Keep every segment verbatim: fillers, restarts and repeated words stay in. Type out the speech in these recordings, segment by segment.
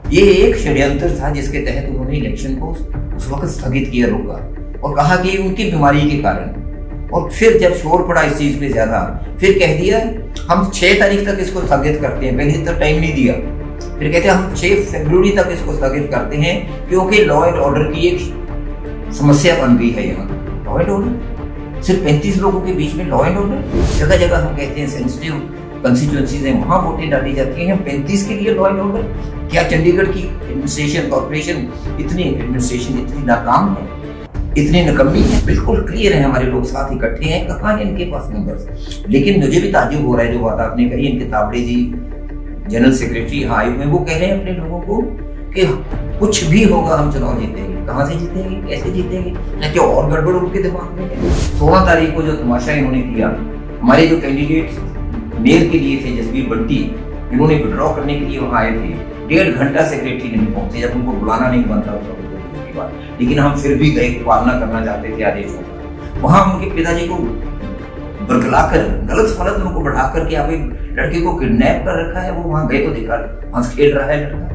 ये एक षड्यंत्र था जिसके तहत उन्होंने इलेक्शन को उस वक्त स्थगित किया, रोका और कहा कि उनकी बीमारी के कारण। और फिर जब शोर पड़ा इस चीज पे ज्यादा, फिर कह दिया हम छह तारीख तक इसको स्थगित करते हैं। पहले तक टाइम नहीं दिया, फिर कहते हैं हम छह फरवरी तक इसको स्थगित करते हैं क्योंकि लॉ एंड ऑर्डर की एक समस्या बन गई है। यहाँ लॉ एंड ऑर्डर, सिर्फ पैंतीस लोगों के बीच में लॉ एंड ऑर्डर। जगह जगह हम कहते हैं सेंसिटिव कंस्टिट्यूएंसीज हैं, वहां वोटें डाली जाती हैं, पैंतीस के लिए लॉ एंड ऑर्डर। क्या चंडीगढ़ की एडमिनिस्ट्रेशन कॉर्पोरेशन इतनी एडमिनिस्ट्रेशन इतनी नाकाम है, इतनी नकम्मी है? बिल्कुल क्लियर है, हमारे लोग साथ इकट्ठे हैं, कहाँ है इनके पास नंबर्स। लेकिन मुझे भी ताज्जुब हो रहा है जो बात आपने कही, इनके ताबड़े जी जनरल सेक्रेटरी हाँ आए हुए, वो कह रहे हैं अपने लोगों को कि कुछ भी होगा हम चुनाव जीतेंगे। कहाँ से जीतेंगे, कैसे जीतेंगे? ना क्या और गड़बड़ उनके दिमाग में है? सोलह तारीख को जो तमाशा इन्होंने किया, हमारे जो कैंडिडेट मेयर के लिए थे जसबीर बंटी, इन्होंने विड्रॉ करने के लिए वहाँ आए थे, डेढ़ घंटा सेक्रेटरी नहीं पहुंचे, जब उनको बुलाना नहीं बनता था। लेकिन हम फिर भी गए, पालना करना चाहते थे आदेशों का। वहां उनके पिताजी को बरगलाकर गलत फलत उनको बढ़ा करके आप एक लड़के को किडनैप कर रखा है। वो वहां गए तो देखा हंस खेल रहा है लड़का।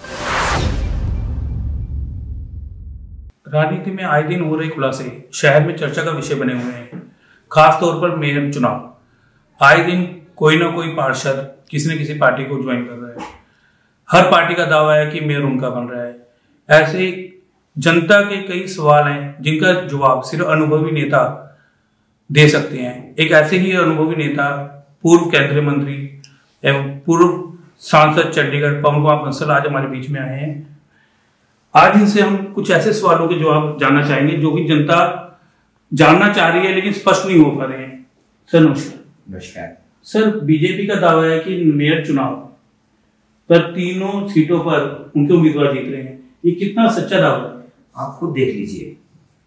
राजनीति में आए दिन हो रहे खुलासे शहर में चर्चा का विषय बने हुए हैं, खास तौर पर मेयर चुनाव। आए दिन कोई ना कोई पार्षद किसी न किसी पार्टी को ज्वाइन कर रहा है। हर पार्टी का दावा है कि मेयर उनका बन रहा है। ऐसे जनता के कई सवाल हैं जिनका जवाब सिर्फ अनुभवी नेता दे सकते हैं। एक ऐसे ही अनुभवी नेता, पूर्व केंद्रीय मंत्री एवं पूर्व सांसद चंडीगढ़ पवन कुमार बंसल आज हमारे बीच में आए हैं। आज इनसे हम कुछ ऐसे सवालों के जवाब जानना चाहेंगे जो कि जनता जानना चाह रही है लेकिन स्पष्ट नहीं हो पा रहे हैं। सर नमस्कार। नमस्कार सर, बीजेपी का दावा है कि मेयर चुनाव पर तीनों सीटों पर उनके उम्मीदवार जीत रहे हैं, ये कितना सच्चा दावा है? आप खुद देख लीजिए,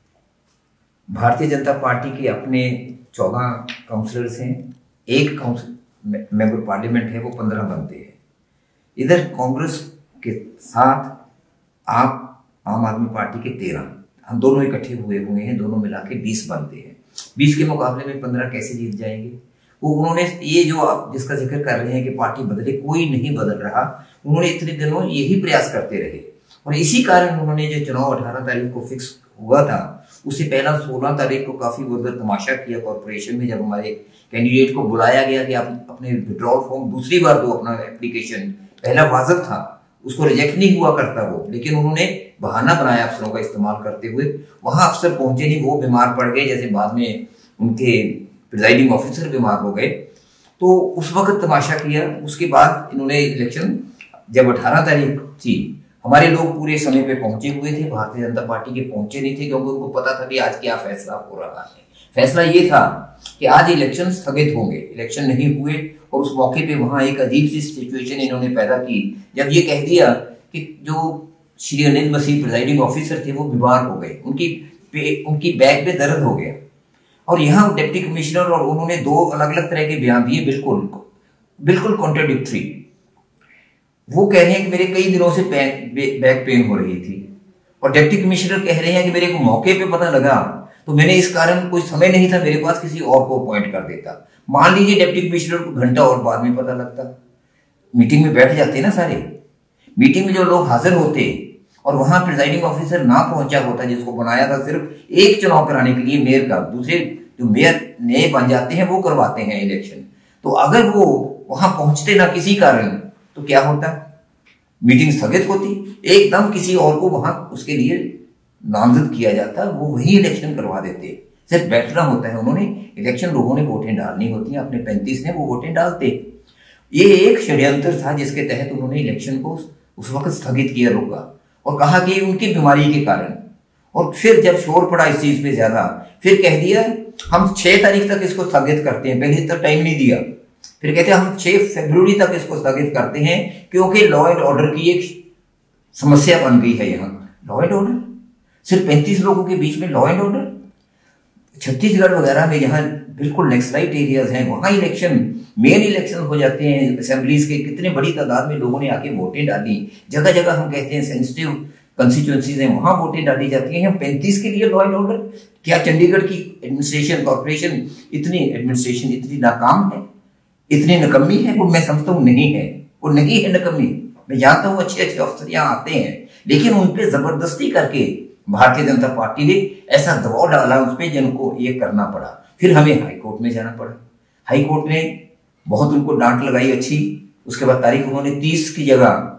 भारतीय जनता पार्टी के अपने चौदह काउंसलर्स हैं, एक काउंसिल मेंबर पार्लियामेंट है, वो पंद्रह बनते हैं। इधर कांग्रेस के साथ आप आम आदमी पार्टी के तेरह, हम दोनों इकट्ठे हुए हुए हैं, दोनों मिला के बीस बनते हैं। बीस के मुकाबले में पंद्रह कैसे जीत जाएंगे? वो उन्होंने ये जो आप जिसका जिक्र कर रहे हैं कि पार्टी बदले, कोई नहीं बदल रहा। उन्होंने इतने दिनों यही प्रयास करते रहे और इसी कारण उन्होंने जो चुनाव अठारह तारीख को फिक्स हुआ था, उससे पहला सोलह तारीख को काफी उधर तमाशा किया कॉर्पोरेशन में, जब हमारे कैंडिडेट को बुलाया गया कि आप अपने विड्रॉल फॉर्म दूसरी बार दो, अपना एप्लीकेशन पहला वाजिब था, उसको रिजेक्ट नहीं हुआ करता वो, लेकिन उन्होंने बहाना बनाया अफसरों का इस्तेमाल करते हुए। वहां अफसर पहुंचे नहीं, वो बीमार पड़ गए, जैसे बाद में उनके प्रिजाइडिंग ऑफिसर बीमार हो गए, तो उस वक्त तमाशा किया। उसके बाद इन्होंने इलेक्शन जब अठारह तारीख थी, हमारे लोग पूरे समय पे पहुंचे हुए थे, भारतीय जनता पार्टी के पहुंचे नहीं थे क्योंकि उनको पता था कि आज क्या फैसला हो रहा है। फैसला ये था कि आज इलेक्शन स्थगित होंगे, इलेक्शन नहीं हुए। और उस मौके पे वहां एक अजीब सी सिचुएशन इन्होंने पैदा की जब ये कह दिया कि जो श्री अनिल मसीह प्रिजाइडिंग ऑफिसर थे वो बीमार हो गए, उनकी उनकी बैक पे दर्द हो गया। और यहाँ डिप्टी कमिश्नर और उन्होंने दो अलग अलग तरह के बयान दिए, बिल्कुल बिल्कुल कॉन्ट्राडिक्टरी। वो कह रहे हैं कि मेरे कई दिनों से बैक पेन हो रही थी, और डिप्टी कमिश्नर कह रहे हैं कि मेरे को मौके पे पता लगा तो मैंने इस कारण कोई समय नहीं था मेरे पास, किसी और को अपॉइंट कर देता। मान लीजिए डिप्टी कमिश्नर को घंटा और बाद में पता लगता, मीटिंग में बैठ जाते ना सारे, मीटिंग में जो लोग हाजिर होते और वहां प्रिजाइडिंग ऑफिसर ना पहुंचा होता, जिसको बनाया था सिर्फ एक चुनाव कराने के लिए मेयर का, दूसरे जो मेयर नए बन जाते हैं वो करवाते हैं इलेक्शन, तो अगर वो वहां पहुंचते ना किसी कारण तो क्या होता? मीटिंग स्थगित होती, एकदम किसी और को वहां उसके लिए नामजद किया जाता, वो वही इलेक्शन करवा देते। सिर्फ बैठना होता है, उन्होंने इलेक्शन लोगों ने वोटें डालनी होती हैं, अपने पैंतीस ने वो वोटें डालते। ये एक षड्यंत्र था जिसके तहत उन्होंने इलेक्शन को उस वक्त स्थगित किया, रोका और कहा कि उनकी बीमारी के कारण। और फिर जब शोर पड़ा इस चीज पे ज्यादा, फिर कह दिया हम छह तारीख तक इसको स्थगित करते हैं। पहले तक टाइम नहीं दिया, फिर कहते हैं हम छह फरवरी तक इसको स्थगित करते हैं क्योंकि लॉ एंड ऑर्डर की एक समस्या बन गई है। यहाँ लॉ एंड ऑर्डर, सिर्फ पैंतीस लोगों के बीच में लॉ एंड ऑर्डर। छत्तीसगढ़ वगैरह में जहाँ बिल्कुल नेक्सलाइट एरियाज हैं, वहां इलेक्शन मेन इलेक्शन हो जाते हैं असेंबलीज के, कितने बड़ी तादाद में लोगों ने आके वोटें डाली। जगह जगह हम कहते हैं सेंसिटिव कंस्टिट्यूएंसीज हैं, वहां वोटें डाली जाती हैं। पैंतीस के लिए लॉ एंड ऑर्डर? क्या चंडीगढ़ की एडमिनिस्ट्रेशन कॉर्पोरेशन इतनी एडमिनिस्ट्रेशन इतनी नाकाम है, इतनी नकम्मी है? वो मैं समझता हूँ नहीं है, वो नहीं है नकम्मी, मैं जानता हूँ अच्छे अच्छे अफसर यहाँ आते हैं, लेकिन उन पे जबरदस्ती करके भारतीय जनता पार्टी ने ऐसा दबाव डाला उस पर जिनको ये करना पड़ा। फिर हमें हाई कोर्ट में जाना पड़ा। हाई कोर्ट ने बहुत उनको डांट लगाई अच्छी। उसके बाद तारीख उन्होंने तीस की जगह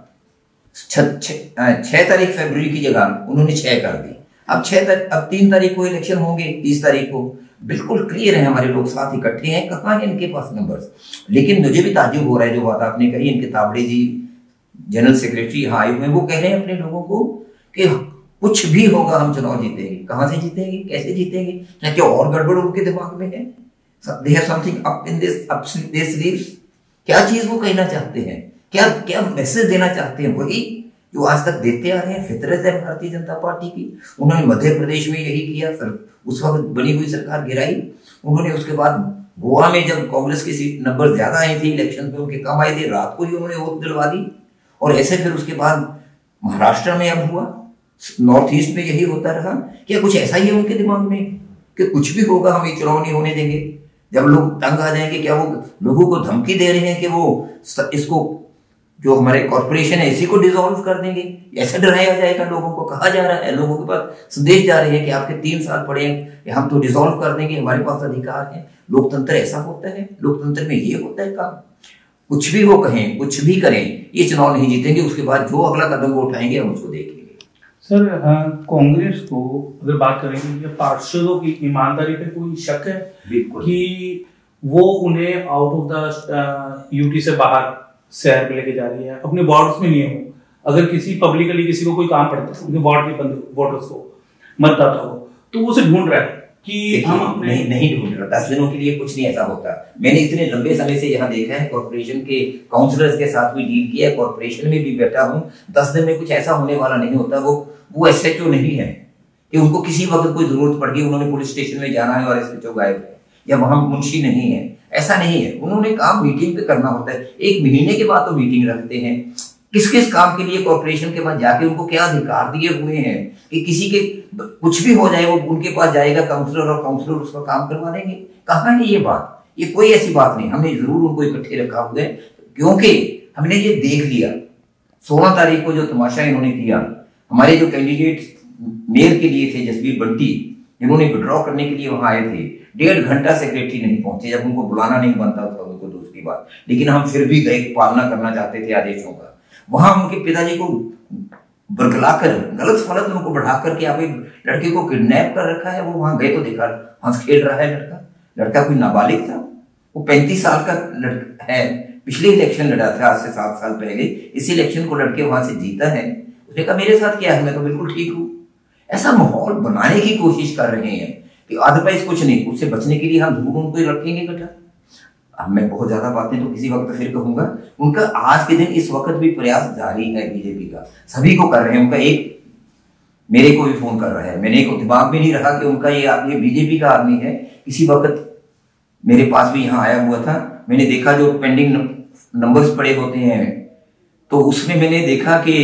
छह तारीख फरवरी की जगह उन्होंने छह कर दी। अब छह अब तीन तारीख को इलेक्शन होंगे, तीस तारीख को बिल्कुल क्लियर है, हमारे लोग साथ इकट्ठे हैं, कहाँ है इनके पास नंबर्स। लेकिन मुझे भी ताज्जुब हो रहा है जो बात आपने कही, इनके तावड़े जी जनरल सेक्रेटरी यहाँ आए हुए हैं, वो कह रहे हैं अपने लोगों को कि कुछ भी होगा हम चुनाव जीतेंगे। कहाँ से जीतेंगे, कैसे जीतेंगे, क्या क्या और गड़बड़ उनके दिमाग में है? They have something up in this up their sleeves. क्या चीज वो कहना चाहते हैं, क्या क्या मैसेज देना चाहते हैं? वही जो आज तक देते आ रहे हैं, फितरत है भारतीय जनता पार्टी की। उन्होंने मध्य प्रदेश में यही किया, सर उस वक्त बनी हुई सरकार गिराई उन्होंने। उसके बाद गोवा में जब कांग्रेस के सीट नंबर ज्यादा आए थे, इलेक्शन में उनके कम आए थे, रात को ही उन्होंने वोट दिलवा दी। और ऐसे फिर उसके बाद महाराष्ट्र में अब हुआ, नॉर्थ ईस्ट में यही होता रहा। क्या कुछ ऐसा ही है उनके दिमाग में कि कुछ भी होगा हम ये चुनाव नहीं होने देंगे? जब लोग तंग आ जाएंगे, क्या वो लोगों को धमकी दे रहे हैं कि वो इसको जो हमारे कॉर्पोरेशन है इसी को डिसॉल्व कर देंगे? ऐसा डराया जाएगा लोगों को? कहा जा रहा है, लोगों के पास संदेश जा रहे हैं कि आपके तीन साल पड़े हैं, हम तो डिसॉल्व कर देंगे, हमारे पास अधिकार है। लोकतंत्र ऐसा होता है? लोकतंत्र में ये होता है काम? कुछ भी वो कहें, कुछ भी करें, ये चुनाव नहीं जीतेंगे। उसके बाद जो अगला कदम वो उठाएंगे हम उसको देखेंगे। सर, कांग्रेस को अगर बात करेंगे, पार्षदों की ईमानदारी पे कोई शक है कि वो उन्हें आउट ऑफ द यूटी से बाहर शहर में लेके जा रही है, अपने वार्ड्स में नहीं हो? अगर किसी पब्लिकली किसी को कोई काम पड़ता है उनके वार्ड के बंदे वोटर्स को, मतदाता हो, तो वो उसे ढूंढ रहा है कि हम अपने नहीं नहीं ढूंढ रहा। दस दिनों के लिए कुछ नहीं ऐसा होता। मैंने इतने लंबे समय से यहाँ देखा है, कॉर्पोरेशन के काउंसलर्स के साथ भी डील किया है, कॉर्पोरेशन में भी बैठा हूँ। दस दिन में कुछ ऐसा होने वाला नहीं होता। वो वो एसएचओ नहीं है कि उनको किसी वक्त कोई जरूरत पड़ गई, उन्होंने पुलिस स्टेशन में जाना है और एसएचओ गायब है, या वहां मुंशी नहीं है, ऐसा नहीं है। उन्होंने काम मीटिंग पे करना होता है। एक महीने के बाद तो मीटिंग रखते हैं। किस किस काम के लिए कॉर्पोरेशन के पास जाके उनको क्या अधिकार दिए हुए हैं कि किसी के कुछ भी हो जाए वो उनके पास जाएगा काउंसलर और काउंसलर उसका काम करवा देंगे? कहाँ है ये बात? ये कोई ऐसी बात नहीं। हमने जरूर उनको इकट्ठे रखा हुआ है, क्योंकि हमने ये देख लिया सोलह तारीख को जो तमाशा इन्होंने किया। हमारे जो कैंडिडेट मेयर के लिए थे, जसवीर बंटी, जिन्होंने विड्रॉ करने के लिए वहां आए थे, डेढ़ घंटा सेक्रेटरी नहीं पहुंचे, जब उनको बुलाना नहीं बनता था उनको, दूसरी बात। लेकिन हम फिर भी गए, पालना करना चाहते थे आदेशों का। वहां उनके पिताजी को बरगलाकर गलत फलत उनको बढ़ा करके आप एक लड़के को किडनैप कर रखा है। वो वहां गए तो देखा हंस खेल रहा है लड़का। लड़का कोई नाबालिग था, वो पैंतीस साल का लड़का है, पिछले इलेक्शन लड़ा था आज से सात साल पहले। इस इलेक्शन को लड़के वहां से जीता है। उसने कहा मेरे साथ क्या है, मैं तो बिल्कुल ठीक हूँ। ऐसा माहौल बनाने की कोशिश कर रहे हैं कि अदरवाइज कुछ नहीं। उससे बचने के लिए हम जरूर उनको रखेंगे इकट्ठा। अब मैं बहुत ज्यादा बातें तो किसी वक्त फिर कहूंगा। उनका आज के दिन इस वक्त भी प्रयास जारी है बीजेपी का, सभी को कर रहे हैं। उनका एक मेरे को भी फोन कर रहा है, मैंने को दिमाग में नहीं रहा कि उनका ये आदमी बीजेपी का आदमी है। किसी वक्त मेरे पास भी यहाँ आया हुआ था, मैंने देखा जो पेंडिंग नंबर्स पड़े होते हैं, तो उसमें मैंने देखा कि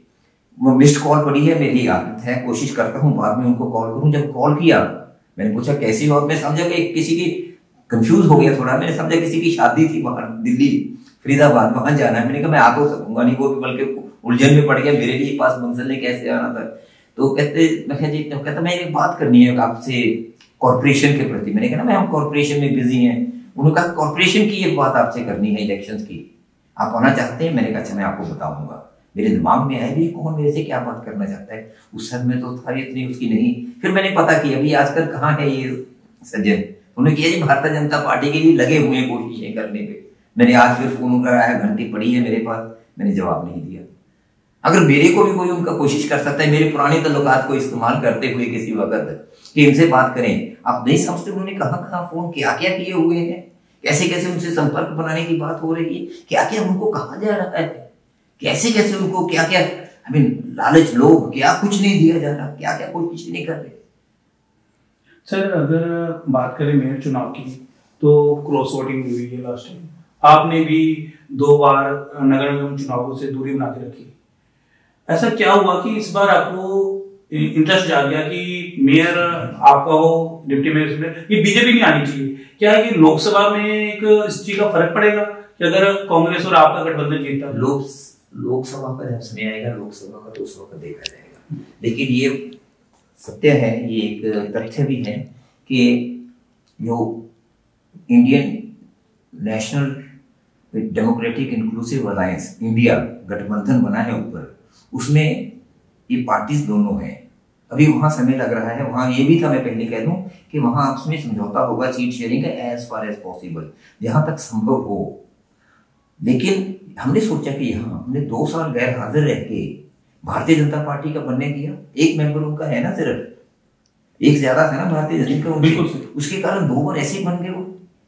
वो मिस्ड कॉल पड़ी है। मेरी आदत है, कोशिश करता हूँ बाद में उनको कॉल करूं। जब कॉल किया मैंने पूछा कैसी हो, मैं समझा कि किसी की कंफ्यूज हो गया थोड़ा, मैंने समझा किसी की शादी थी बाहर दिल्ली फरीदाबाद, वहां जाना है। मैंने कहा मैं आ तो सकूंगा नहीं, वो भी बल्कि उलझन में पड़ गया, मेरे लिए पास मंजिल ने कैसे आना था। तो कहते मैं जी तो कहता मैं एक बात करनी है आपसे कॉर्पोरेशन के प्रति। मैंने कहा ना मैं हम कॉर्पोरेशन में बिजी हैं। उन्होंने कहा कॉर्पोरेशन की एक बात आपसे करनी है इलेक्शंस की, आप आना चाहते हैं? मैंने कहा अच्छा मैं आपको बताऊंगा। मेरे दिमाग में आया भी कौन मेरे से क्या बात करना चाहता है। उस समय में तो थारी इतनी उसकी नहीं। फिर मैंने पता की अभी आजकल कहाँ है ये सज्जन। उन्होंने किया जी भारतीय जनता पार्टी के लिए लगे हुए हैं कोशिशें करने पे। मैंने आज फिर फोन कराया, घंटी पड़ी है मेरे पास, मैंने जवाब नहीं दिया। अगर मेरे को भी कोई उनका कोशिश कर सकता है, मेरे पुराने तल्लुकात को इस्तेमाल करते हुए किसी वक्त कि इनसे बात करें, आप नहीं समझते उन्होंने कहाँ कहाँ फोन क्या क्या किए हुए हैं, कैसे कैसे उनसे संपर्क बनाने की बात हो रही है, क्या क्या उनको कहा जा रहा है, कैसे कैसे उनको क्या क्या आई मीन लालच लोग क्या कुछ नहीं दिया जा रहा, क्या क्या कोई कुछ नहीं कर रहे। सर अगर बात करें मेयर चुनाव की तो क्रॉस वोटिंग हुई है लास्ट टाइम, आपने भी दो बार नगर निगम चुनावों से दूरी बना के रखी। ऐसा क्या हुआ कि इस बार आपको इंटरेस्ट आ गया कि मेयर आपका हो, डिप्टी मेयर, ये बीजेपी नहीं आनी चाहिए? क्या है कि लोकसभा में एक इस चीज का फर्क पड़ेगा कि अगर कांग्रेस और आपका गठबंधन जीतता है? लोक लोकसभा का जब समय आएगा, लोकसभा का तो उस वक्त देखा जाएगा। लेकिन ये सत्य है, ये एक तथ्य भी है कि जो Indian National Democratic Inclusive Alliance India गठबंधन बना है ऊपर, उसमें ये पार्टीज दोनों हैं। अभी वहां समय लग रहा है, वहां ये भी था, मैं पहले कह दूं कि वहां आपस में समझौता होगा सीट शेयरिंग का एज फार एज पॉसिबल, जहां तक संभव हो। लेकिन हमने सोचा कि यहाँ हमने दो साल गैर हाजिर रह के भारतीय जनता पार्टी का बनने दिया। एक मेंबर उनका है ना, सिर्फ एक ज्यादा था ना भारतीय जनता का, बिल्कुल उसके कारण दो बार ऐसे ही बन गए वो।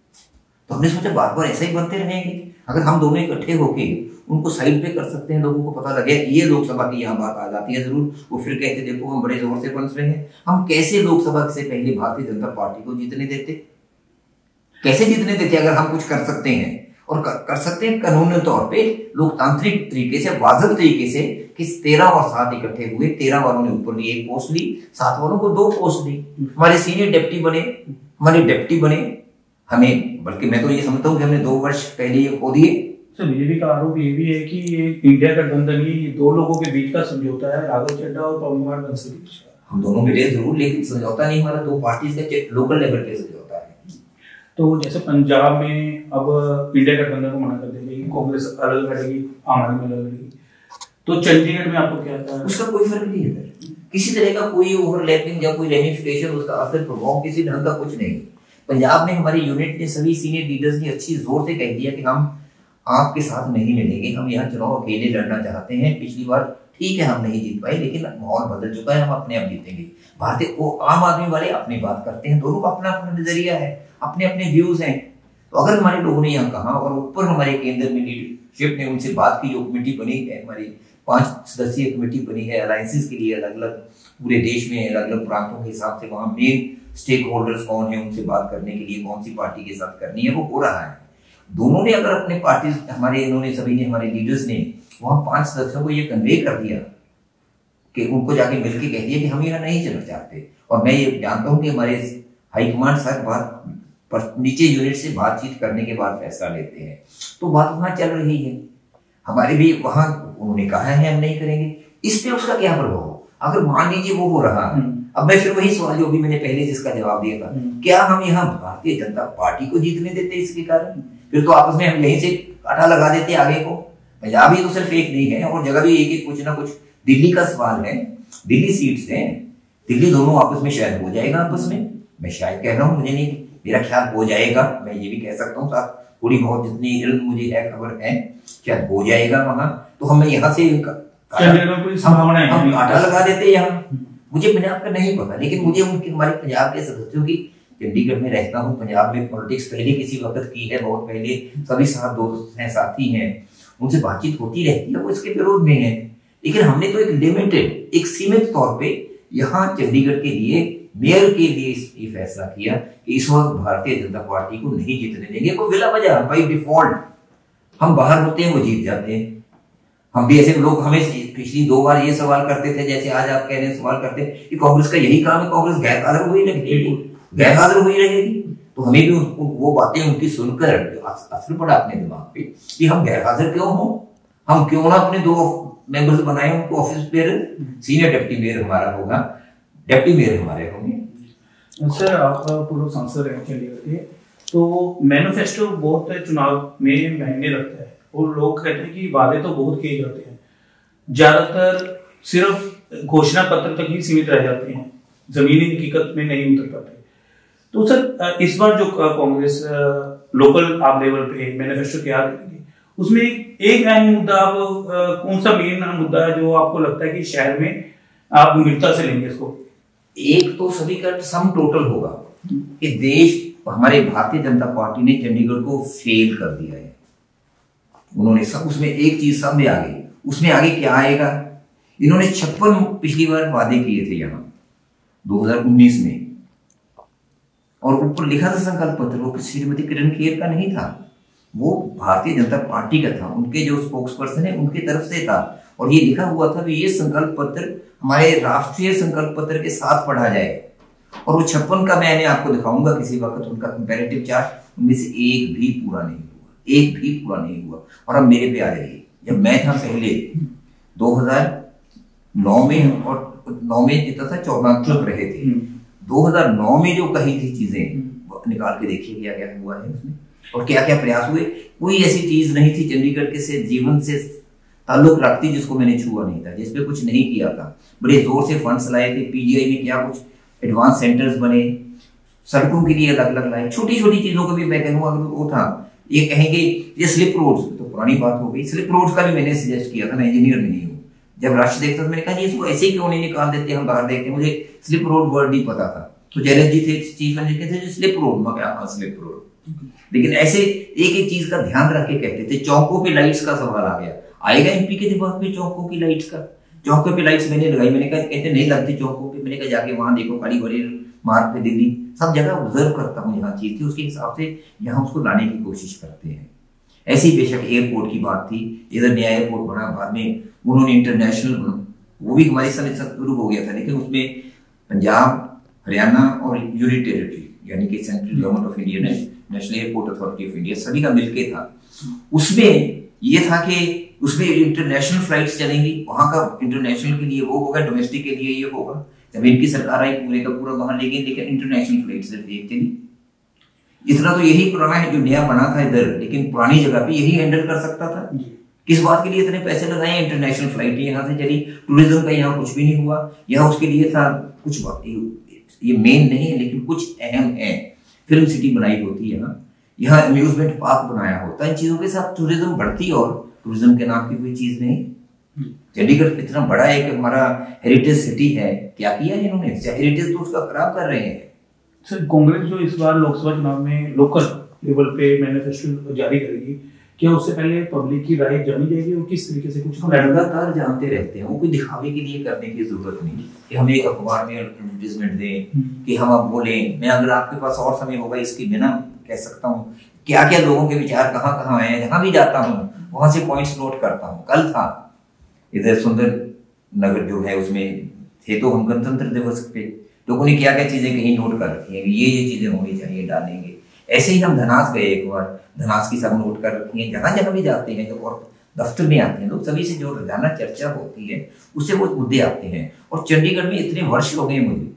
तो हमने सोचा बार बार ऐसा ही बनते रहेंगे। अगर हम दोनों इकट्ठे होके उनको साइड पे कर सकते हैं, लोगों को पता लगे ये लोकसभा की यहाँ बात आ जाती है जरूर, वो फिर कहते देखो हम बड़े जोर से बन रहे हैं। हम कैसे लोकसभा से पहले भारतीय जनता पार्टी को जीतने देते, कैसे जीतने देते अगर हम कुछ कर सकते हैं, और कर, कर सकते हैं कानूनी तौर पे, लोकतांत्रिक तरीके से, वाजिब तरीके से, कि तेरह और सात इकट्ठे हुए, तेरह वालों ने ऊपर ली एक पोस्ट ली, सात वालों को दो पोस्ट ली, हमारे सीनियर डिप्टी बने, हमारे डिप्टी बने हमें, बल्कि मैं तो ये समझता हूँ कि हमने दो वर्ष पहले ये खो दिए। सर बीजेपी का आरोप ये भी है कि ये इंडिया गठबंधन ये दो लोगों के बीच का समझौता है, राघव चड्ढा और पवन कुमार बंसल। हम दोनों मिले जरूर, लेकिन समझौता नहीं, हमारा दो पार्टी से लोकल लेवल पे समझौता है। तो जैसे पंजाब में अब इंडिया गठबंधन को मना कर देंगे, कांग्रेस अलग लड़ेगी, आम आदमी अलग लड़ेगी, तो चंडीगढ़ में आपको क्या था? उसका कोई फर्क नहीं है, किसी तरह का कोई ओवरलैपिंग या कोई रेमिफिकेशन, उसका असर प्रभाव किसी ढंग का कुछ नहीं। पंजाब में हमारी यूनिट ने, सभी सीनियर लीडर्स ने अच्छी जोर से कह दिया कि हम आपके साथ नहीं मिलेंगे, हम यहाँ चुनाव अकेले लड़ना चाहते हैं। पिछली बार ठीक है हम नहीं जीत पाए, लेकिन माहौल बदल चुका है, हम अपने आप जीतेंगे। भारतीय वो आम आदमी वाले अपनी बात करते हैं, दोनों का अपना अपना नजरिया है, अपने अपने व्यूज हैं। तो अगर हमारे लोगों ने यहाँ कहा और ऊपर हमारे केंद्र में लीडरशिप ने उनसे बात की, जो कमेटी बनी है, हमारी पांच सदस्यीय कमेटी बनी है अलायंसेस के लिए, अलग अलग पूरे देश में अलग अलग प्रांतों के हिसाब से, वहाँ मेन स्टेक होल्डर्स कौन है, उनसे बात करने के लिए कौन सी पार्टी के साथ करनी है, वो हो रहा है। दोनों ने अगर अपने पार्टी, हमारे इन्होंने सभी ने, हमारे लीडर्स ने वहां पांच सदस्यों को ये कन्वे कर दिया कि उनको जाके मिलके कह दिया कि हम यहाँ नहीं चलना चाहते। और मैं ये जानता हूँ कि हमारे हाईकमांड सर बात पर नीचे यूनिट से बातचीत करने के बाद फैसला लेते हैं, तो बात वहां चल रही है। हमारे भी वहां उन्होंने कहा है हम नहीं करेंगे, इस पे उसका क्या प्रभाव हो? अगर मान लीजिए वो हो रहा है, अब मैं फिर वही सवाल जो भी मैंने पहले जिसका जवाब दिया था, क्या हम यहाँ भारतीय जनता पार्टी को जीतने देते इसके कारण? फिर तो आपस में हम यहीं से काटा लगा देते आगे को। पंजाब ही तो सिर्फ एक नहीं है, और जगह भी एक एक कुछ ना कुछ। दिल्ली का सवाल है, दिल्ली सीट्स हैं, दिल्ली दोनों आपस में शायद हो जाएगा, आपस में, मैं शायद कह रहा हूँ, मुझे नहीं, मेरा ख्याल हो जाएगा, मैं ये भी कह सकता हूँ, थोड़ी बहुत जितनी इल्म मुझे है, खबर है, शायद हो जाएगा वहां। तो हमें यहाँ से हम काटा लगा देते यहाँ, मुझे पंजाब का नहीं पता, लेकिन मुझे उनके, हमारे पंजाब के सदस्यों की, चंडीगढ़ में रहता हूँ, पंजाब में पॉलिटिक्स पहले किसी वक्त की है, बहुत पहले, सभी साथ दोस्त हैं, साथी हैं, उनसे बातचीत होती रहती है, वो इसके विरोध में है। लेकिन हमने तो एक लिमिटेड, एक सीमित तौर पे यहाँ चंडीगढ़ के लिए, मेयर के लिए ये फैसला किया कि इस वक्त भारतीय जनता पार्टी को नहीं जीतने देंगे। कोई बिला वजह, बाई डिफॉल्ट हम बाहर होते हैं, वो जीत जाते हैं। हम भी ऐसे लोग, हमें पिछली दो बार ये सवाल करते थे, जैसे आज आप कह रहे हैं सवाल करते हैं कि कांग्रेस का यही काम है, कांग्रेस गैर हाजिर हुई रहेगी, गैर हाजिर हुई रहेगी। तो हमें भी वो बातें उनकी सुनकर असर पड़ा अपने दिमाग पे कि हम गैर हाजिर क्यों हो, हम क्यों ना अपने दो मेंबर्स बनाए, उनको office mayor, senior deputy mayor हमारा होगा, डिप्टी मेयर हमारे होंगे। सर आप पूर्व सांसद रहे चंडीगढ़ के, तो मैनिफेस्टो बहुत चुनाव में महंगे लगता है, और लोग कहते हैं कि वादे तो बहुत किए जाते हैं, ज्यादातर सिर्फ घोषणा पत्र तक ही सीमित रह जाते हैं, जमीनी हकीकत में नहीं उतर पाते। तो सर इस बार जो कांग्रेस लोकल आप लेवल पे मैनिफेस्टो तैयार करेगी, उसमें एक अहम मुद्दा आप कौन सा मेन मुद्दा है जो आपको लगता है कि शहर में आप गंभीरता से लेंगे इसको? एक तो सभी का सम टोटल होगा कि देश, हमारे भारतीय जनता पार्टी ने चंडीगढ़ को फेल कर दिया है। उन्होंने सब, उसमें एक चीज सब में आ गई, उसमें आगे क्या आएगा? इन्होंने छप्पन पिछली बार वादे किए थे यहाँ दो हज़ार उन्नीस में, और ऊपर लिखा था संकल्प पत्र, वो श्रीमती किरण खेर का नहीं था, वो भारतीय जनता पार्टी का था, उनके जो स्पोक्स पर्सन है उनकी तरफ से था। और ये लिखा हुआ था कि ये संकल्प पत्र हमारे राष्ट्रीय संकल्प पत्र के साथ पढ़ा जाए। और वो छप्पन का मैंने आपको दिखाऊंगा किसी वक्त उनका कंपैरेटिव चार्ट, उनमें से एक भी पूरा नहीं हुआ, एक भी पूरा नहीं हुआ। और अब मेरे पे आ जाइए, जब मैं था पहले दो हज़ार नौ में, और नौ में जितना था चौदह चुप रहे थे। दो हज़ार नौ में जो कही थी चीजें निकाल के देखिए क्या क्या हुआ है उसमें और क्या क्या प्रयास हुए। कोई ऐसी चीज नहीं थी चंडीगढ़ के से जीवन से ताल्लुक रखती जिसको मैंने छुआ नहीं था, जिसपे कुछ नहीं किया था। बड़े जोर से फंड्स लाए थे, पीजीआई में क्या कुछ एडवांस सेंटर्स बने, सड़कों के लिए अलग अलग लाए, छोटी छोटी चीजों को भी मैं कहूँगा अगर वो था। ये कहेंगे ये स्लिप रोड्स, तो पुरानी बात हो गई। स्लिप रोड्स का भी मैंने सजेस्ट किया था, मैं इंजीनियर नहीं हूँ। जब राष्ट्र देखता था मैंने कहा इसको ऐसे क्यों नहीं निकाल देते, हम बाहर देखते। मुझे स्लिप रोड वर्ड नहीं पता था, तो जयललिता जी थे चीफ मिनिस्टर थे, स्लिप रोड में क्या स्लिप रोड। लेकिन ऐसे एक एक चीज का ध्यान रख के कहते थे। चौकों पे लाइट्स का सवाल आ गया, आएगा एमपी के दिमाग में चौकों की लाइट्स का। चौकों पे लाइट्स मैंने लगाई, मैंने कहा कहते नहीं लगती चौकों पे। मैंने कहा जाके वहां देखो, काली बड़ी मार्ग पे दिल्ली सब जगह ऑब्जर्व करता हूँ, यहाँ चीज थी उसके हिसाब से यहाँ उसको लाने की कोशिश करते हैं। ऐसी बेशक एयरपोर्ट की बात थी, इधर नया एयरपोर्ट बना, बाद में उन्होंने इंटरनेशनल बना, वो भी हमारे समय शुरू हो गया था। लेकिन उसमें पंजाब, हरियाणा और यूनियन टेरिटरी यानी कि central government of India, national airport authority of India सभी का मिलके था। उसमें ये था कि उसमें इंटरनेशनल फ्लाइट्स चलेंगी, वहां का इंटरनेशनल के लिए वो होगा, डोमेस्टिक के लिए ये होगा। जब इनकी सरकार आई पूरे का पूरा वहां ले गई, लेकिन इंटरनेशनल फ्लाइट सिर्फ एक चली। इतना तो यही पुराना है जो नया बना था इधर, लेकिन पुरानी जगह पे यही हैंडल कर सकता था। किस बात के लिए इतने पैसे लगाए, इंटरनेशनल फ्लाइट यहाँ से चली, टूरिज्म का यहाँ कुछ भी नहीं हुआ। यहाँ उसके लिए था कुछ बात, ये मेन नहीं है लेकिन कुछ अहम है। फिल्म सिटी बनाई होती है यहाँ, यहाँ अम्यूजमेंट पार्क बनाया होता है। इन चीजों के साथ टूरिज्म बढ़ती, और टूरिज्म के नाम की कोई चीज नहीं। चंडीगढ़ इतना बड़ा है कि हमारा हेरिटेज सिटी है, क्या किया है इन्होंने? हेरिटेज तो उसका खराब कर रहे हैं। सर, कांग्रेस जो इस बार लोकसभा चुनाव में लोकल लेवल पे मैनिफेस्टो जारी करेगी, क्या उससे पहले पब्लिक की राय जानी जाएगी और किस तरीके से? कुछ लगातार जानते रहते हैं, वो कोई दिखावे के लिए करने की जरूरत नहीं कि हम एक अखबार में एडवर्टाइजमेंट दें कि हम अब बोलें। मैं अगर आपके पास और समय होगा इसकी बिना कह सकता हूँ क्या क्या लोगों के विचार कहाँ कहाँ आए। जहाँ भी जाता हूँ वहां से पॉइंट्स नोट करता हूँ। कल था इधर सुंदर नगर जो है उसमें थे, तो हम गणतंत्र दिवस पे लोगों ने क्या क्या चीजें कहीं नोट कर रखी है, ये ये चीजें होनी चाहिए, डालेंगे। ऐसे ही हम धनास गए एक बार, धनास की सब नोट कर रखी है। जहां जहां भी जाते हैं जब और दफ्तर में आते हैं लोग, सभी से जो रोजाना चर्चा होती है उससे वो मुद्दे आते हैं। और चंडीगढ़ में इतने वर्ष हो गए मुझे,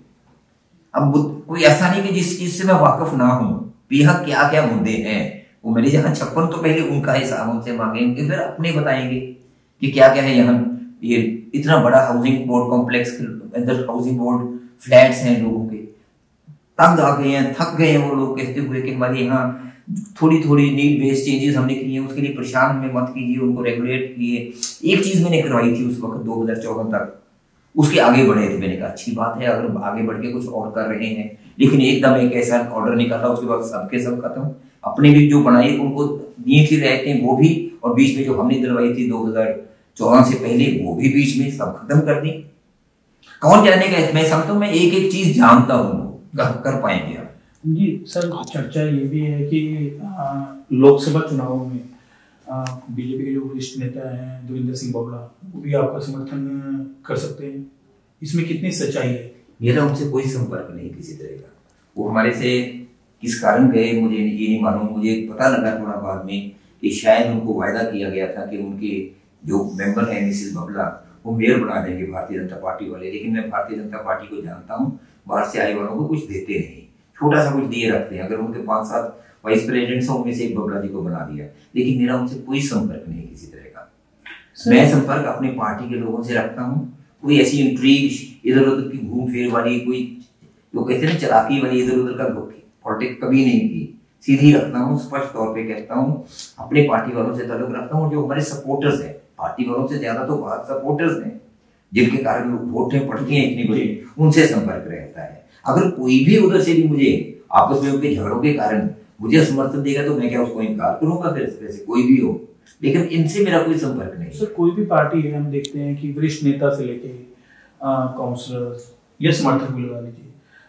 अब कोई ऐसा नहीं कि जिस चीज से मैं वाकिफ ना हूँ, यहाँ क्या क्या मुद्दे हैं वो मेरे यहाँ छप्पन तो पहले उनका हिसाब उनसे मांगेंगे, फिर अपने बताएंगे कि क्या क्या है। यहाँ ये इतना बड़ा हाउसिंग बोर्ड कॉम्प्लेक्स, अंदर हाउसिंग बोर्ड फ्लैट्स हैं, लोगों के तंग आ गए हैं, थक गए हैं वो लोग कहते हुए कि हमारे यहाँ थोड़ी थोड़ी नीड बेस्ड चेंजेस हमने की हैं, उसके लिए परेशान हमें मत कीजिए, उनको रेगुलेट किए। एक चीज मैंने करवाई थी उस वक्त दो हजार चौदह तक, उसके आगे बढ़े थे। मैंने कहा अच्छी बात है अगर आगे बढ़ के कुछ और कर रहे हैं, लेकिन एकदम एक ऐसा ऑर्डर निकाला उसके बाद सबके सब खत्म। अपने भी जो बनाए उनको नीट ही रहते हैं वो भी, और बीच में जो हमने दिलवाई थी दो हजार चौदह से पहले वो भी बीच में सब खत्म कर दी। कौन जाने का? मैं समझता हूँ मैं एक एक चीज जानता हूँ, कर पाएंगे आप जी। सर, चर्चा ये भी है कि लोकसभा चुनाव में बीजेपी के जो वरिष्ठ नेता हैं देवेंद्र सिंह बबला, वो भी आपका समर्थन कर सकते हैं, इसमें कितनी सच्चाई है? मेरा उनसे कोई संपर्क नहीं किसी तरह का। वो हमारे से किस कारण गए मुझे ये नहीं मालूम। मुझे पता लगा थोड़ा बाद में कि शायद उनको वायदा किया गया था कि उनके जो मेंबर है मिसिस बबला वो मेयर बना देंगे भारतीय जनता पार्टी वाले। लेकिन मैं भारतीय जनता पार्टी को जानता हूँ, बाहर से आए वालों को कुछ देते नहीं, छोटा सा कुछ दिए रखते हैं। अगर उनके पांच सात वाइस प्रेसिडेंट्स हैं उनमें से एक बबला जी को बना दिया, लेकिन मेरा उनसे कोई संपर्क नहीं किसी तरह का। मैं संपर्क अपने पार्टी के लोगों से रखता हूँ। कोई ऐसी इंट्रीग इधर उधर की घूम फिर वाली, कोई लोग कहते हैं चलाकी वाली इधर उधर का पॉलिटिक्स कभी नहीं की। सीधी रखता हूँ, स्पष्ट तौर पे कहता हूँ, अपने पार्टी वालों से ताल्लुक रखता हूँ। जो हमारे सपोर्टर्स हैं, पार्टी वालों से ज्यादा तो बाहर सपोर्टर्स हैं जिनके कारण लोग वोटें पड़ती हैं इतनी बड़ी, उनसे संपर्क रहता है। अगर कोई भी उधर से भी मुझे आपस में उनके झगड़ों के कारण मुझे समर्थन देगा तो मैं क्या उसको इनकार करूंगा? फिर इस तरह से कोई भी हो, लेकिन इनसे मेरा कोई संपर्क नहीं। सर, कोई भी पार्टी है, हम देखते हैं कि वरिष्ठ नेता से लेके काउंसलर या समर्थक भी लगा लीजिए,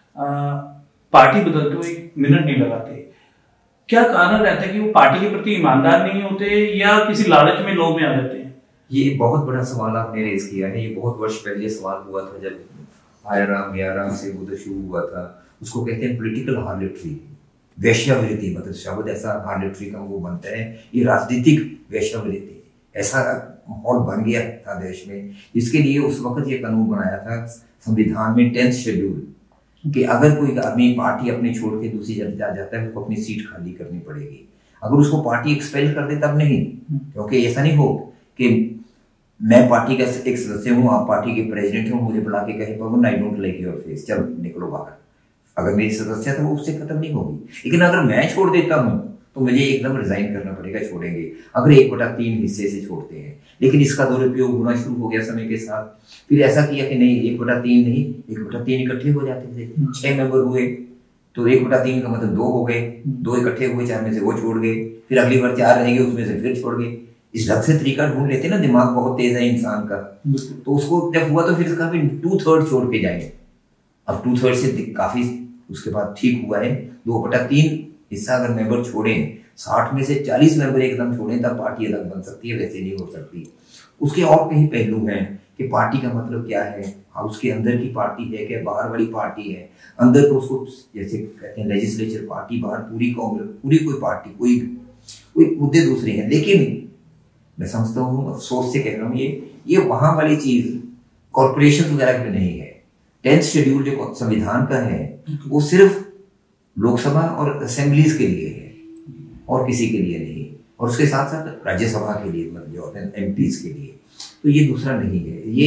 पार्टी बदलते हुए एक मिनट नहीं लगाते। क्या कारण रहता है कि वो पार्टी के प्रति ईमानदार नहीं होते या किसी लालच में लोग में आ जाते हैं? ये बहुत बड़ा सवाल आपने रेज किया है। ये बहुत वर्ष पहले सवाल हुआ था जब आयराम याराम से वो शुरू हुआ था। उसको कहते हैं पॉलिटिकल हार्लेट्री, वेश्यावृत्ति, मतलब शब्द ऐसा हार्लेट्री का वो बनता है। ये राजनीतिक वेश्यावृत्ति, ऐसा माहौल बन गया था देश में, जिसके लिए उस वक्त ये कानून बनाया था संविधान में टेंथ शेड्यूल कि अगर कोई आदमी पार्टी अपनी छोड़ के दूसरी जगह जा जाता है तो अपनी सीट खाली करनी पड़ेगी। अगर उसको पार्टी एक्सपेल कर दे तब नहीं, क्योंकि ऐसा नहीं हो कि मैं पार्टी का एक सदस्य हूँ, आप पार्टी के प्रेसिडेंट हो, मुझे बुला के कहे Pawan I don't like your face, चल निकलो बाहर। अगर मेरी सदस्यता वो उससे खत्म नहीं होगी। लेकिन अगर मैं छोड़ देता हूँ तो मुझे एकदम रिजाइन करना पड़ेगा, छोड़ेंगे। अगर एक बटा तीन हिस्से से छोड़ते हैं, लेकिन इसका दुरुपयोग होना शुरू हो गया समय के साथ। फिर ऐसा किया कि नहीं, एक बटा तीन नहीं, एक बटा तीन इकट्ठे हो जाते थे, छह मेंबर हुए तो एक बटा तीन का मतलब दो हो गए, दो इकट्ठे हुए, चार में से वो छोड़ गए, फिर अगली बार चार रहेंगे उसमें से फिर छोड़ गए। इस ढंग से तरीका ढूंढ लेते ना, दिमाग बहुत तेज है इंसान का, तो उसको जब हुआ तो फिर इसका फिर टू थर्ड छोड़ के जाएंगे। अब टू थर्ड से काफी उसके बाद ठीक हुआ है, दो बटा तीन हिस्सा अगर मेंबर छोड़े, साठ में से चालीस मेंबर एकदम छोड़े तब पार्टी अलग बन सकती है, वैसे नहीं हो सकती। उसके और कई पहलू हैं कि पार्टी का मतलब क्या है, हाउस के अंदर की पार्टी है क्या बाहर वाली पार्टी है। अंदर तो उसको जैसे कहते हैं लेजिस्लेचर पार्टी, बाहर पूरी कांग्रेस, पूरी कोई पार्टी, कोई कोई मुद्दे दूसरे हैं। लेकिन मैं समझता हूँ, अफसोस से कह रहा हूँ, ये ये वहां वाली चीज कॉर्पोरेशन वगैरह में नहीं है। टेंथ शेड्यूल जो संविधान का है वो सिर्फ लोकसभा और असेंबलीज के लिए है और किसी के लिए नहीं, और उसके साथ साथ राज्यसभा के लिए, मतलब जो एम पीज के लिए, तो ये दूसरा नहीं है। ये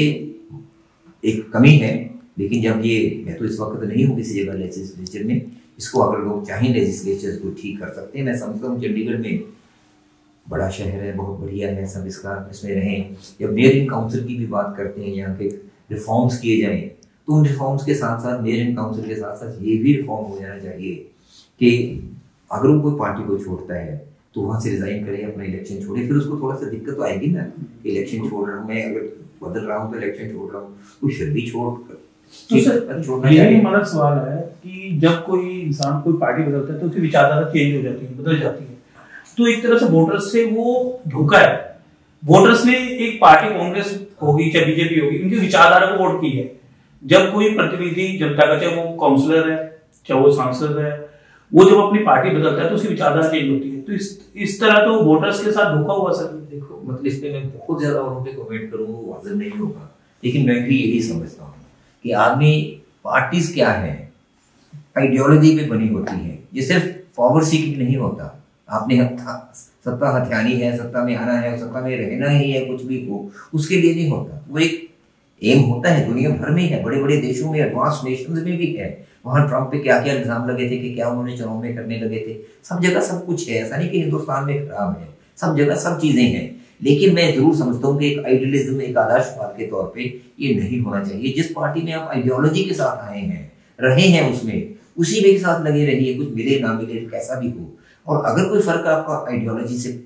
एक कमी है। लेकिन जब ये, मैं तो इस वक्त नहीं हूँ किसी जगह लेजिस्लेचर में, इसको अगर लोग चाहें लेजिस्लेचर को ठीक कर सकते हैं। मैं समझता हूँ चंडीगढ़ में बड़ा शहर है, बहुत बढ़िया है, सब इसका इसमें रहें। जब मेयर इन काउंसिल की भी बात करते हैं, यहाँ के रिफॉर्म्स किए जाएं, तो उन रिफॉर्म्स के साथ साथ मेयर इन काउंसिल के साथ साथ ये भी रिफॉर्म हो जाना चाहिए कि अगर वो कोई पार्टी को छोड़ता है तो वहां से रिजाइन करे, अपना इलेक्शन छोड़े। फिर उसको थोड़ा सा दिक्कत तो आएगी ना, इलेक्शन छोड़ रहा हूँ मैं, अगर बदल रहा हूँ तो इलेक्शन छोड़ रहा हूँ, तो फिर भी छोड़ तो सर ये भी हमारा सवाल है कि जब कोई इंसान कोई पार्टी बदलता है तो उसकी विचारधारा चेंज हो जाती है, बदल जाती है। तो एक तरह से वोटर्स से वो धोखा है। वोटर्स ने एक पार्टी, कांग्रेस होगी चाहे बीजेपी होगी, इनकी विचारधारा को वोट की है। जब कोई प्रतिनिधि जनता का, चाहे वो काउंसलर है चाहे वो सांसद है, वो जब अपनी पार्टी बदलता है तो उसकी विचारधारा चेंज होती है। तो इस इस तरह तो वोटर्स के साथ धोखा हुआ सर। देखो, मतलब इस पे मैं बहुत ज्यादा उन पे कमेंट करूँ वो वाजिब नहीं होगा, लेकिन मैं भी यही समझता हूँ कि आदमी, पार्टीज क्या है, आइडियोलॉजी पे बनी होती है। ये सिर्फ पावर सीकिंग नहीं होता। आपने सत्ता हथियानी है, सत्ता में आना है, सत्ता में रहना ही है, कुछ भी हो, उसके लिए नहीं होता। वो एक एम होता है, दुनिया भर में है, बड़े बड़े देशों में, एडवांस नेशंस में भी है। वहां ट्रंप पे क्या क्या इल्जाम लगे थे कि क्या उन्होंने चुनाव में करने लगे थे। सब जगह सब कुछ है, ऐसा नहीं कि हिंदुस्तान में खराब है, सब जगह सब चीजें हैं। लेकिन मैं जरूर समझता हूँ कि एक आइडियलिज्म, एक आदर्शवाद के तौर पे ये नहीं होना चाहिए। जिस पार्टी में आप आइडियोलॉजी के साथ आए हैं, रहे हैं, उसमें उसी में के साथ लगे रहिए, कुछ मिले ना मिले, कैसा भी हो। और अगर कोई फर्क आपका आइडियोलॉजी से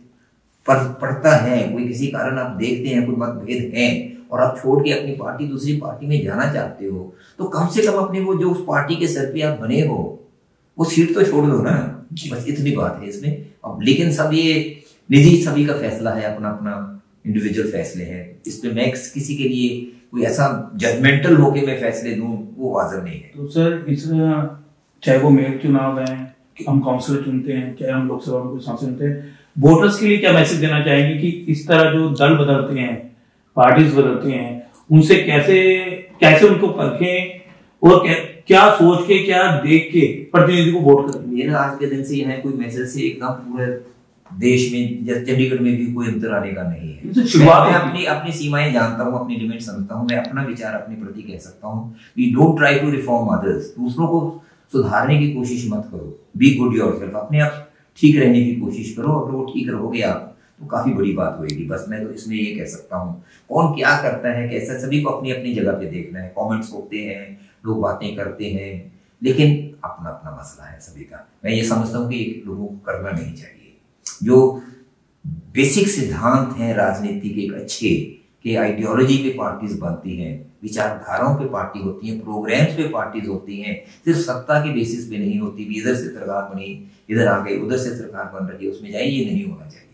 पड़ता है, कोई किसी कारण आप देखते हैं कोई मतभेद है और आप छोड़ के अपनी पार्टी दूसरी पार्टी में जाना चाहते हो, तो कम से कम अपने वो जो उस पार्टी के सर पे आप बने हो वो सीट तो छोड़ दो ना। बस इतनी बात है इसमें। अब लेकिन सब ये निजी, सभी का फैसला है, अपना अपना इंडिविजुअल फैसले हैं। इस पे मैं किसी के लिए कोई ऐसा जजमेंटल होके मैं फैसले दूं वो वाजिब नहीं है। तो सर इस चाहे वो मेयर चुनाव है, हम काउंसिलर चुनते हैं, चाहे हम लोकसभा में कोई सांसद चुनते हैं, वोटर्स के लिए क्या मैसेज देना चाहेंगे कि इस तरह जो दल बदलते हैं, पार्टीज बदलते हैं, उनसे कैसे कैसे उनको परखें और क्या सोच के, क्या देख के प्रतिनिधि को वोट करें? मेरा आज के दिन से यह है, कोई मैसेज से एकदम पूरे देश में, जैसे चंडीगढ़ में भी कोई अंतर आने का नहीं है। शुरुआत में अपनी अपनी सीमाएं जानता हूँ, अपनी लिमिट समझता हूँ, मैं अपना विचार अपने प्रति कह सकता हूँ। We don't try to reform others. दूसरों को सुधारने की कोशिश मत करो, बी गुड योरसेल्फ, अपने आप ठीक रहने की कोशिश करो। अगर वो ठीक रहोगे आप तो काफी बड़ी बात होगी। बस मैं तो इसमें ये कह सकता हूँ, कौन क्या करता है कैसा, सभी को अपनी अपनी जगह पे देखना है। कमेंट्स होते हैं, लोग बातें करते हैं, लेकिन अपना अपना मसला है सभी का। मैं ये समझता हूँ कि लोगों को करना नहीं चाहिए। जो बेसिक सिद्धांत हैं राजनीति के एक अच्छे, कि आइडियोलॉजी पे पार्टीज बनती हैं, विचारधाराओं पे पार्टी होती हैं, प्रोग्राम्स पे पार्टीज होती हैं, सिर्फ सत्ता के बेसिस पे नहीं होती। इधर से सरकार बनी, इधर आ गई, उधर से सरकार बन रही है, उसमें जाइए, ये नहीं होना चाहिए।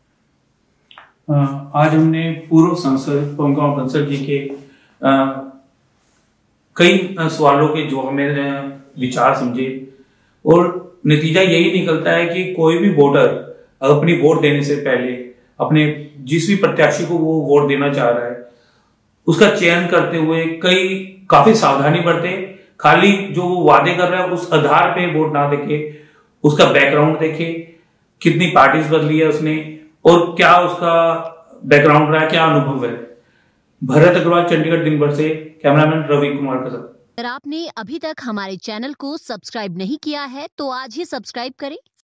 आज हमने पूर्व सांसद पवन कुमार बंसल जी के आ, कई सवालों के जवाब में विचार समझे, और नतीजा यही निकलता है कि कोई भी वोटर अपनी वोट देने से पहले अपने जिस भी प्रत्याशी को वो वोट देना चाह रहा है उसका चयन करते हुए कई काफी सावधानी बरते। खाली जो वो वादे कर रहा है उस आधार पे वोट ना देखे, उसका बैकग्राउंड देखे, कितनी पार्टीज बदली है उसने और क्या उसका बैकग्राउंड रहा है, क्या अनुभव है। भरत अग्रवाल, चंडीगढ़ दिन भर से, कैमरामैन रवि कुमार का साथ। अगर आपने अभी तक हमारे चैनल को सब्सक्राइब नहीं किया है तो आज ही सब्सक्राइब करें